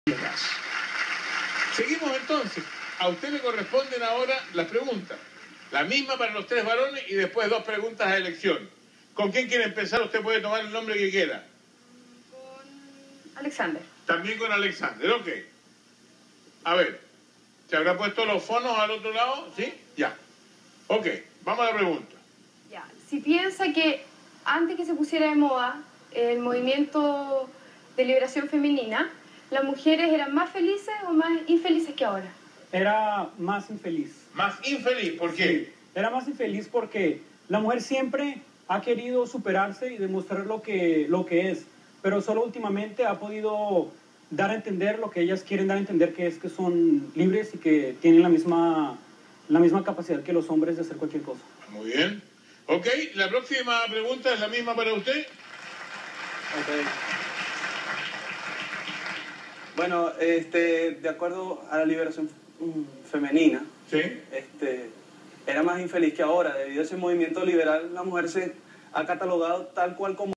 Seguimos entonces. A usted le corresponden ahora las preguntas. La misma para los tres varones y después dos preguntas a elección. ¿Con quién quiere empezar? Usted puede tomar el nombre que quiera. Con Alexander. También con Alexander, ok. A ver, ¿se habrá puesto los fonos al otro lado? ¿Sí? Ya. Ok, vamos a la pregunta. Ya. Si piensa que antes que se pusiera de moda el movimiento de liberación femenina, ¿las mujeres eran más felices o más infelices que ahora? Era más infeliz. Más infeliz, ¿por qué? Sí, era más infeliz porque la mujer siempre ha querido superarse y demostrar lo que es, pero solo últimamente ha podido dar a entender lo que ellas quieren dar a entender, que es que son libres y que tienen la misma capacidad que los hombres de hacer cualquier cosa. Muy bien. Ok, la próxima pregunta es la misma para usted. Okay. Bueno, de acuerdo a la liberación femenina, Sí. era más infeliz que ahora. Debido a ese movimiento liberal, la mujer se ha catalogado tal cual como